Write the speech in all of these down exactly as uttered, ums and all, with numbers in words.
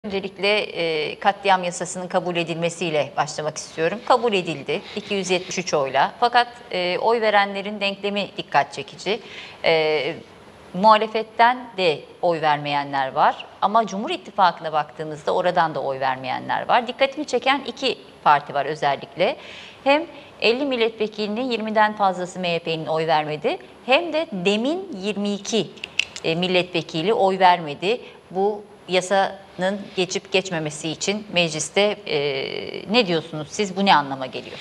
Öncelikle e, katliam yasasının kabul edilmesiyle başlamak istiyorum. Kabul edildi iki yüz yetmiş üç oyla. Fakat e, oy verenlerin denklemi dikkat çekici. E, muhalefetten de oy vermeyenler var. Ama Cumhur İttifakı'na baktığımızda oradan da oy vermeyenler var. Dikkatimi çeken iki parti var özellikle. Hem elli milletvekilinin yirmiden fazlası M H P'nin oy vermedi. Hem de DEM'in yirmi iki e, milletvekili oy vermedi. Bu yasanın geçip geçmemesi için mecliste e, ne diyorsunuz siz? Bu ne anlama geliyor?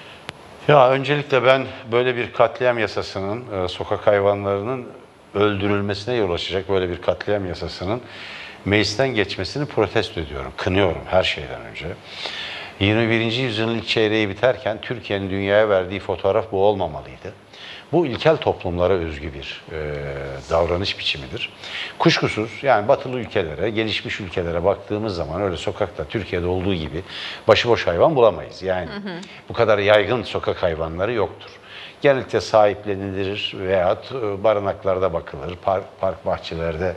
Ya öncelikle ben böyle bir katliam yasasının, e, sokak hayvanlarının öldürülmesine yol açacak böyle bir katliam yasasının meclisten geçmesini protesto ediyorum, kınıyorum her şeyden önce. yirmi birinci yüzyılın ilk çeyreği biterken Türkiye'nin dünyaya verdiği fotoğraf bu olmamalıydı. Bu ilkel toplumlara özgü bir e, davranış biçimidir. Kuşkusuz yani batılı ülkelere, gelişmiş ülkelere baktığımız zaman öyle sokakta Türkiye'de olduğu gibi başıboş hayvan bulamayız. Yani hı hı. bu kadar yaygın sokak hayvanları yoktur. Genellikle sahiplenilir veyahut barınaklarda bakılır, park, park bahçelerde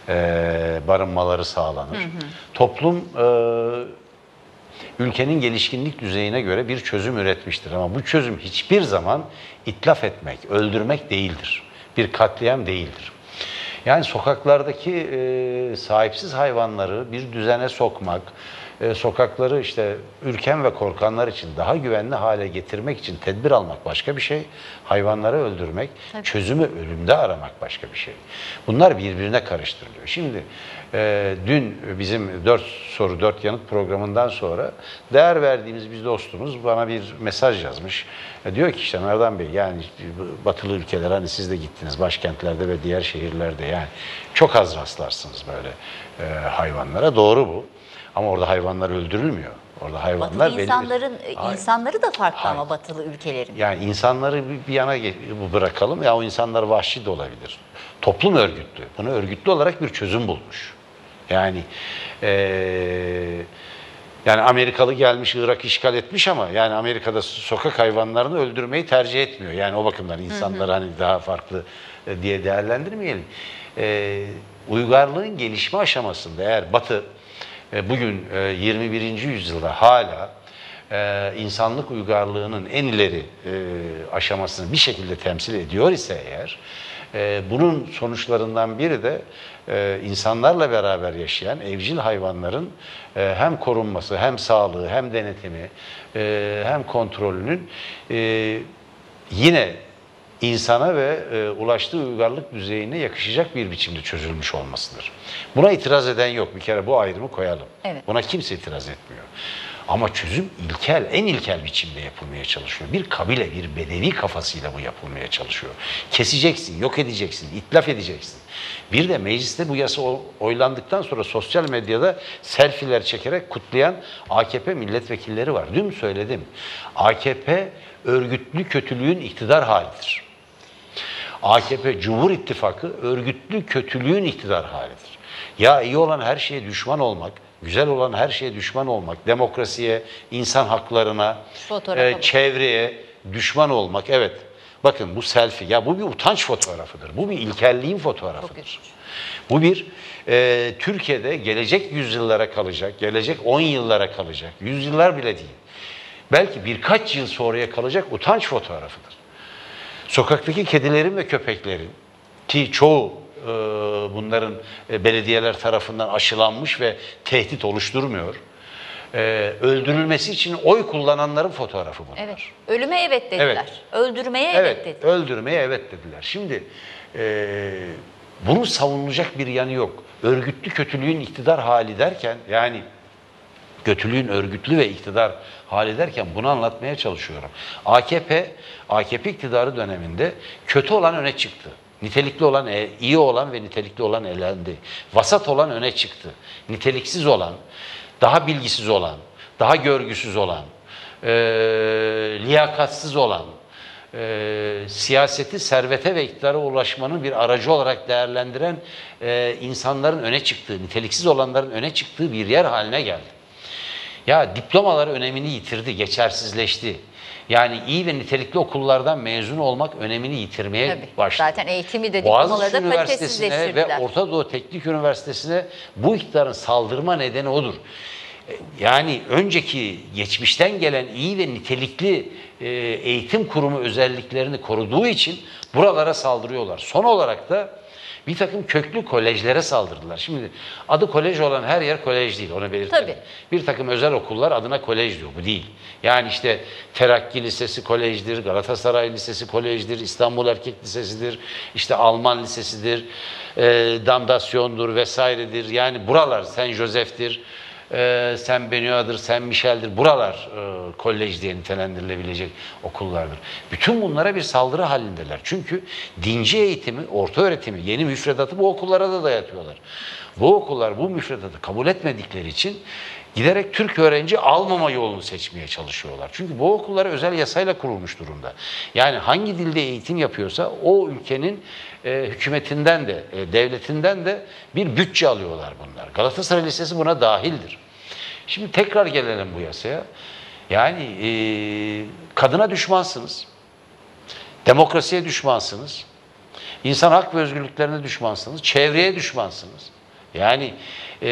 e, barınmaları sağlanır. Hı hı. Toplum e, ülkenin gelişkinlik düzeyine göre bir çözüm üretmiştir. Ama bu çözüm hiçbir zaman itlaf etmek, öldürmek değildir. Bir katliam değildir. Yani sokaklardaki e, sahipsiz hayvanları bir düzene sokmak, e, sokakları işte ürken ve korkanlar için daha güvenli hale getirmek için tedbir almak başka bir şey. Hayvanları öldürmek, tabii, çözümü ölümde aramak başka bir şey. Bunlar birbirine karıştırılıyor. Şimdi e, dün bizim dört soru dört yanıt programından sonra değer verdiğimiz bir dostumuz bana bir mesaj yazmış. E, diyor ki işte Merdan Bey, yani batılı ülkeler, hani siz de gittiniz başkentlerde ve diğer şehirlerde, yani çok az rastlarsınız böyle e, hayvanlara. Doğru bu. Ama orada hayvanlar öldürülmüyor. Orada hayvanlar batılı insanların belli... insanları da farklı. Hayır. Ama batılı ülkelerin. Yani insanları bir yana bırakalım ya, o insanlar vahşi de olabilir. Toplum örgütlü. Bunu örgütlü olarak bir çözüm bulmuş. Yani ee, yani Amerikalı gelmiş Irak işgal etmiş ama yani Amerika'da sokak hayvanlarını öldürmeyi tercih etmiyor. Yani o bakımdan insanları hani daha farklı diye değerlendirmeyelim. E, uygarlığın gelişme aşamasında eğer Batı bugün yirmi birinci yüzyılda hala insanlık uygarlığının en ileri aşamasını bir şekilde temsil ediyor ise eğer, bunun sonuçlarından biri de insanlarla beraber yaşayan evcil hayvanların hem korunması, hem sağlığı, hem denetimi, hem kontrolünün yine insana ve e, ulaştığı uygarlık düzeyine yakışacak bir biçimde çözülmüş olmasıdır. Buna itiraz eden yok. Bir kere bu ayrımı koyalım. Evet. Buna kimse itiraz etmiyor. Ama çözüm ilkel, en ilkel biçimde yapılmaya çalışıyor. Bir kabile, bir bedevi kafasıyla bu yapılmaya çalışıyor. Keseceksin, yok edeceksin, itlaf edeceksin. Bir de mecliste bu yasa oylandıktan sonra sosyal medyada selfiler çekerek kutlayan A K P milletvekilleri var. Dün söyledim. A K P örgütlü kötülüğün iktidar halidir. A K P, Cumhur İttifakı örgütlü kötülüğün iktidar halidir. Ya iyi olan her şeye düşman olmak, güzel olan her şeye düşman olmak, demokrasiye, insan haklarına, e, çevreye düşman olmak, evet. Bakın bu selfie, ya bu bir utanç fotoğrafıdır. Bu bir ilkelliğin fotoğrafıdır. Bu bir e, Türkiye'de gelecek yüzyıllara kalacak, gelecek on yıllara kalacak, yüzyıllar bile değil. Belki birkaç yıl sonraya kalacak utanç fotoğrafıdır. Sokaktaki kedilerin ve köpeklerin, ki çoğu e, bunların e, belediyeler tarafından aşılanmış ve tehdit oluşturmuyor, e, öldürülmesi için oy kullananların fotoğrafı bunlar. Evet. Ölüme evet dediler. Evet. Öldürmeye evet, evet dediler. Öldürmeye evet dediler. Şimdi e, bunun savunulacak bir yanı yok. Örgütlü kötülüğün iktidar hali derken, yani kötülüğün örgütlü ve iktidar hali derken bunu anlatmaya çalışıyorum. A K P, A K P iktidarı döneminde kötü olan öne çıktı. Nitelikli olan, iyi olan ve nitelikli olan elendi. Vasat olan öne çıktı. Niteliksiz olan, daha bilgisiz olan, daha görgüsüz olan, e, liyakatsız olan, e, siyaseti servete ve iktidara ulaşmanın bir aracı olarak değerlendiren e, insanların öne çıktığı, niteliksiz olanların öne çıktığı bir yer haline geldi. Ya diplomalar önemini yitirdi, geçersizleşti. Yani iyi ve nitelikli okullardan mezun olmak önemini yitirmeye Tabii. başladı. Zaten eğitimi de Boğaziçi diplomaları da Üniversitesi'ne ve kalitesizleştirdiler. Orta Doğu Teknik Üniversitesi'ne bu iktidarın saldırma nedeni odur. Yani önceki geçmişten gelen iyi ve nitelikli e, eğitim kurumu özelliklerini koruduğu için buralara saldırıyorlar. Son olarak da bir takım köklü kolejlere saldırdılar. Şimdi adı kolej olan her yer kolej değil, onu belirtelim. Tabii. Bir takım özel okullar adına kolej diyor, bu değil. Yani işte Terakki Lisesi kolejdir, Galatasaray Lisesi kolejdir, İstanbul Erkek Lisesi'dir, işte Alman Lisesi'dir, e, Damdasyon'dur vesairedir. Yani buralar Saint Joseph'tir. Ee, Saint Benoît'dır, Saint Michel'dir. Buralar e, kolej diye nitelendirilebilecek okullardır. Bütün bunlara bir saldırı halindeler. Çünkü dinci eğitimi, orta öğretimi, yeni müfredatı bu okullara da dayatıyorlar. Bu okullar bu müfredatı kabul etmedikleri için giderek Türk öğrenci almama yolunu seçmeye çalışıyorlar. Çünkü bu okullar özel yasayla kurulmuş durumda. Yani hangi dilde eğitim yapıyorsa o ülkenin e, hükümetinden de, e, devletinden de bir bütçe alıyorlar bunlar. Galatasaray Lisesi buna dahildir. Şimdi tekrar gelelim bu yasaya. Yani e, kadına düşmansınız, demokrasiye düşmansınız, insan hak ve özgürlüklerine düşmansınız, çevreye düşmansınız. Yani e,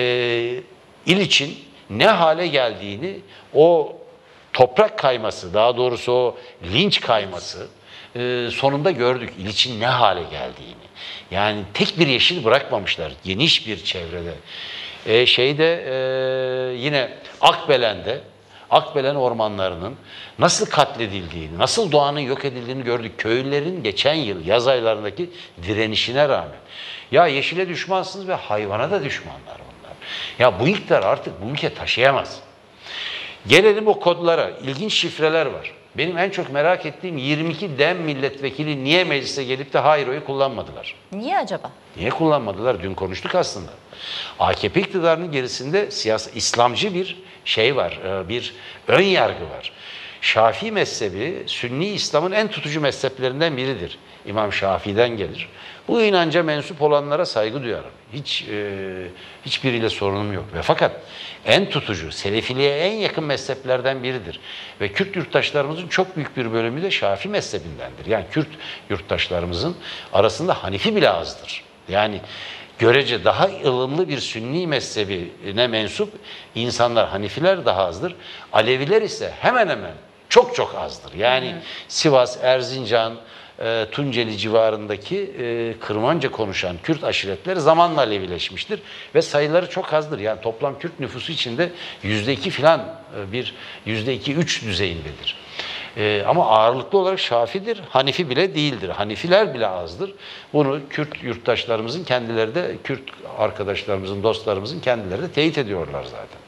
il için ne hale geldiğini, o toprak kayması, daha doğrusu o linç kayması e, sonunda gördük. İl için ne hale geldiğini. Yani tek bir yeşil bırakmamışlar geniş bir çevrede. E, şeyde e, yine Akbelen'de, Akbelen ormanlarının nasıl katledildiğini, nasıl doğanın yok edildiğini gördük. Köylülerin geçen yıl yaz aylarındaki direnişine rağmen. Ya yeşile düşmansınız ve hayvana da düşmanlar bunlar. Ya bu iktidar artık bu ülke taşıyamaz. Gelelim o kodlara. İlginç şifreler var. Benim en çok merak ettiğim yirmi iki DEM milletvekili niye meclise gelip de hayır oyu kullanmadılar? Niye acaba? Niye kullanmadılar? Dün konuştuk aslında. A K P iktidarının gerisinde siyasi, İslamcı bir şey var, bir ön yargı var. Şafii mezhebi, Sünni İslam'ın en tutucu mezheplerinden biridir. İmam Şafii'den gelir. Bu inanca mensup olanlara saygı duyarım. Hiç e, hiçbiriyle sorunum yok. Ve fakat en tutucu, Selefiliğe en yakın mezheplerden biridir. Ve Kürt yurttaşlarımızın çok büyük bir bölümü de Şafii mezhebindendir. Yani Kürt yurttaşlarımızın arasında Hanifi bile azdır. Yani görece daha ılımlı bir Sünni mezhebine mensup insanlar, Hanifiler daha azdır. Aleviler ise hemen hemen çok çok azdır. Yani hı hı. Sivas, Erzincan, e, Tunceli civarındaki e, Kırmanca konuşan Kürt aşiretleri zamanla Alevileşmiştir ve sayıları çok azdır. Yani toplam Kürt nüfusu içinde yüzde iki filan e, bir yüzde iki üç düzeyindedir. Ee, ama ağırlıklı olarak Şafidir, Hanifi bile değildir. Hanifiler bile azdır. Bunu Kürt yurttaşlarımızın kendileri de, Kürt arkadaşlarımızın, dostlarımızın kendileri de teyit ediyorlar zaten.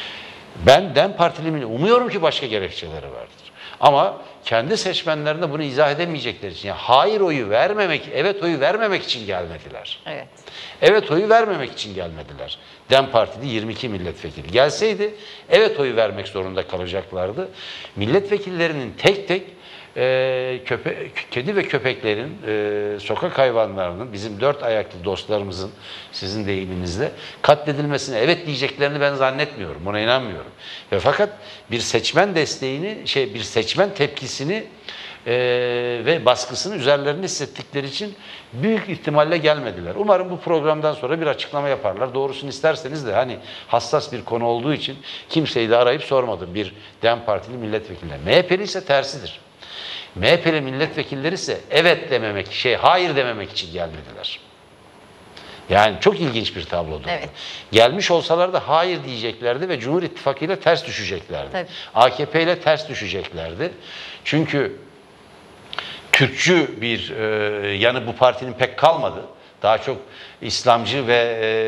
Ben DEM Partili umuyorum ki başka gerekçeleri vardır. Ama kendi seçmenlerine bunu izah edemeyecekleri için, yani hayır oyu vermemek, evet oyu vermemek için gelmediler. Evet. Evet oyu vermemek için gelmediler. DEM Partili yirmi iki milletvekili. Gelseydi evet oyu vermek zorunda kalacaklardı. Milletvekillerinin tek tek e, köpe, kedi ve köpeklerin, e, sokak hayvanlarının, bizim dört ayaklı dostlarımızın, sizin deyiminizle katledilmesine evet diyeceklerini ben zannetmiyorum. Buna inanmıyorum. Ve fakat bir seçmen desteğini, şey bir seçmen tepkisini Ee, ve baskısını üzerlerine hissettikleri için büyük ihtimalle gelmediler. Umarım bu programdan sonra bir açıklama yaparlar. Doğrusunu isterseniz de hani hassas bir konu olduğu için kimseyi de arayıp sormadım bir DEM Partili milletvekili. M H P'li ise tersidir. M H P'li milletvekilleri ise evet dememek, şey hayır dememek için gelmediler. Yani çok ilginç bir tablodur. Evet. Gelmiş olsalar da hayır diyeceklerdi ve Cumhur İttifakı ile ters düşeceklerdi. Tabii. A K P ile ters düşeceklerdi. Çünkü Türkçü bir e, yanı bu partinin pek kalmadı. Daha çok İslamcı ve e,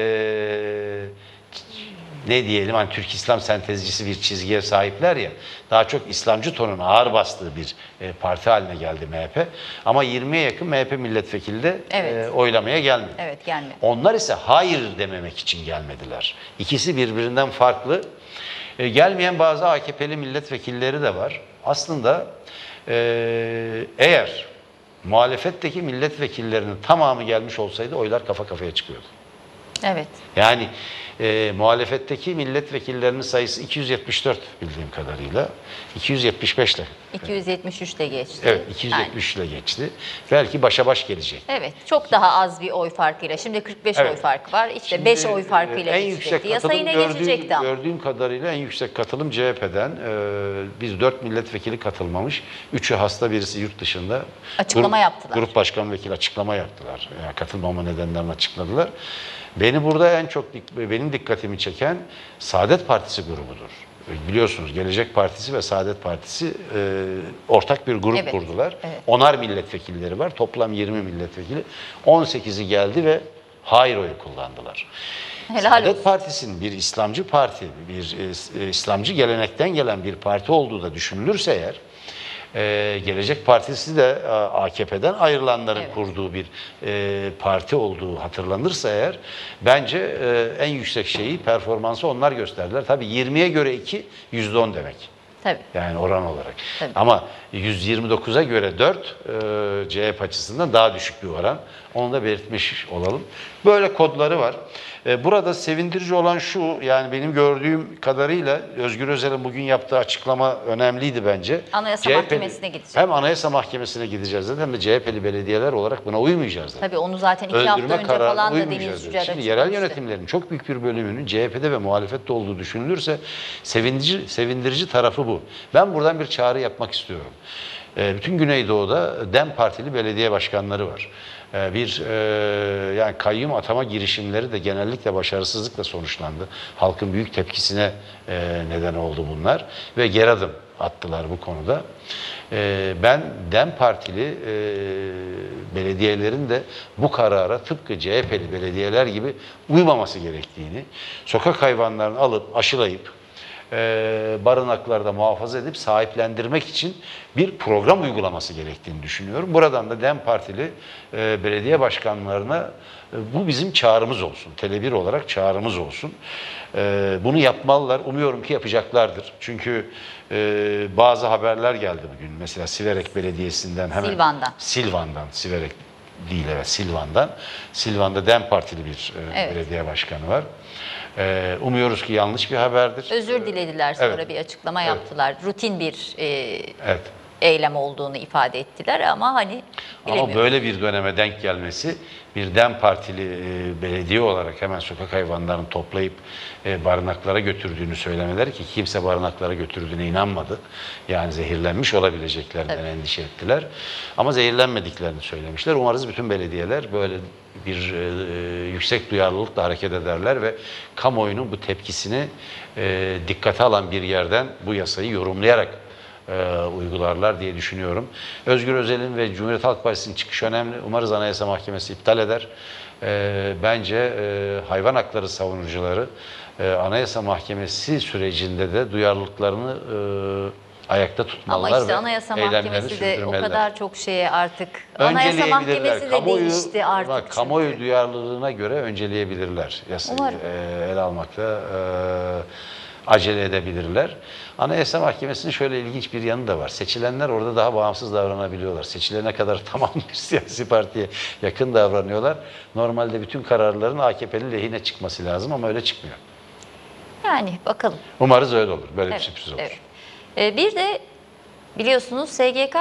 ne diyelim hani Türk-İslam sentezcisi bir çizgiye sahipler ya. Daha çok İslamcı tonun ağır bastığı bir e, parti haline geldi M H P. Ama yirmiye yakın M H P milletvekili de evet. e, oylamaya gelmedi. Evet, gelmedi. Onlar ise hayır dememek için gelmediler. İkisi birbirinden farklı. E, gelmeyen bazı A K P'li milletvekilleri de var. Aslında Ee, eğer muhalefetteki milletvekillerinin tamamı gelmiş olsaydı oylar kafa kafaya çıkıyordu. Evet. Yani E, muhalefetteki milletvekillerinin sayısı iki yüz yetmiş dört bildiğim kadarıyla. iki yüz yetmiş beş ile. iki yüz yetmiş üç de geçti. Evet, iki yüz yetmiş üç ile geçti. Belki başa baş gelecek. Evet, çok daha az bir oy farkıyla. Şimdi kırk beş Evet. oy farkı var. İşte Şimdi, beş oy farkıyla en geçecekti. yüksek Yasa katılım yine gördüğüm, geçecekti ama. gördüğüm kadarıyla en yüksek katılım C H P'den. Ee, biz dört milletvekili katılmamış. Üçü hasta, birisi yurt dışında. Açıklama Grup- yaptılar. Grup başkan vekili açıklama yaptılar. Yani katılmama nedenlerini açıkladılar. Beni burada en çok dik- benim dikkatimi çeken Saadet Partisi grubudur. Biliyorsunuz Gelecek Partisi ve Saadet Partisi e, ortak bir grup Evet, kurdular. evet. Onar milletvekilleri var. Toplam yirmi milletvekili. on sekizi geldi ve hayır oyu kullandılar. Helal Saadet olsun. Partisi'nin bir İslamcı parti, bir e, İslamcı gelenekten gelen bir parti olduğu da düşünülürse eğer, e, Gelecek Partisi de e, A K P'den ayrılanların Evet. kurduğu bir e, parti olduğu hatırlanırsa eğer, bence e, en yüksek şeyi, performansı onlar gösterdiler. Tabii yirmiye göre iki, yüzde on demek. Tabii. Yani oran olarak. Tabii. Ama yüz yirmi dokuza göre dört e, C H P açısından daha düşük bir oran. Onu da belirtmiş olalım. Böyle kodları var. E, burada sevindirici olan şu, yani benim gördüğüm kadarıyla Özgür Özel'in bugün yaptığı açıklama önemliydi bence. Anayasa C H P'li Mahkemesi'ne gidecek. Hem Anayasa Mahkemesi'ne gideceğiz dedi, hem de C H P'li belediyeler olarak buna uymayacağız dedi. Tabii onu zaten iki hafta Öldürme önce kararına falan da uymayacağız Deniz dedi. Yücel'e Şimdi yerel açıklamıştı. yönetimlerin çok büyük bir bölümünün C H P'de ve muhalefette olduğu düşünülürse sevindirici, sevindirici tarafı bu. Ben buradan bir çağrı yapmak istiyorum. E, bütün Güneydoğu'da DEM Partili belediye başkanları var. E, bir e, yani kayyum atama girişimleri de genellikle başarısızlıkla sonuçlandı. Halkın büyük tepkisine e, neden oldu bunlar ve geri adım attılar bu konuda. E, ben DEM Partili e, belediyelerin de bu karara tıpkı C H P'li belediyeler gibi uymaması gerektiğini, sokak hayvanlarını alıp aşılayıp e, barınaklarda muhafaza edip sahiplendirmek için bir program uygulaması gerektiğini düşünüyorum. Buradan da DEM Partili e, belediye başkanlarına e, bu bizim çağrımız olsun. Tele bir olarak çağrımız olsun. E, bunu yapmalılar. Umuyorum ki yapacaklardır. Çünkü e, bazı haberler geldi bugün. Mesela Siverek Belediyesi'nden hemen Silvan'dan. Silvan'dan, Siverek değil evet Silvan'dan. Silvan'da DEM Partili bir e, Evet. belediye başkanı var. E, umuyoruz ki yanlış bir haberdir. Özür dilediler, sonra Evet. bir açıklama Evet. yaptılar. Rutin bir e, Evet. eylem olduğunu ifade ettiler ama hani Ama bilemiyorum. böyle bir döneme denk gelmesi, bir DEM Partili e, belediye olarak hemen sokak hayvanlarını toplayıp e, barınaklara götürdüğünü söylemeleri, ki kimse barınaklara götürdüğüne inanmadı. Yani zehirlenmiş olabileceklerinden Tabii. endişe ettiler. Ama zehirlenmediklerini söylemişler. Umarız bütün belediyeler böyle bir e, yüksek duyarlılıkla hareket ederler ve kamuoyunun bu tepkisini e, dikkate alan bir yerden bu yasayı yorumlayarak e, uygularlar diye düşünüyorum. Özgür Özel'in ve Cumhuriyet Halk Partisi'nin çıkışı önemli. Umarız Anayasa Mahkemesi iptal eder. E, bence e, hayvan hakları savunucuları e, Anayasa Mahkemesi sürecinde de duyarlılıklarını e, ayakta tutmalılar Ama işte ve Anayasa eylemlerini Mahkemesi de o sürdürmeliler. kadar çok şeye artık Anayasa Mahkemesi de Kamuoyu, değişti artık. bak, çünkü. kamuoyu duyarlılığına göre önceleyebilirler. Yasayı Umarım. e, ele almakta e, acele edebilirler. Anayasa Mahkemesi'nin şöyle ilginç bir yanı da var. Seçilenler orada daha bağımsız davranabiliyorlar. Seçilene kadar tamam bir siyasi partiye yakın davranıyorlar. Normalde bütün kararların A K P'li lehine çıkması lazım ama öyle çıkmıyor. Yani bakalım. Umarız öyle olur. Böyle Evet, bir sürpriz olur. evet. Ee, bir de biliyorsunuz S G K